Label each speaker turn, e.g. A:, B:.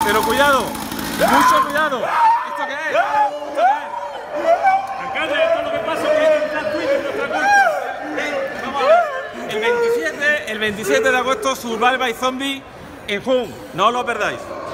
A: Pero cuidado, mucho cuidado. ¿Esto qué es? Alcalde, esto es lo que pasa que está Twitter en nuestra cuenta. Vamos a ver. El 27 de agosto, Survival by Zombie en Jun. No os lo perdáis.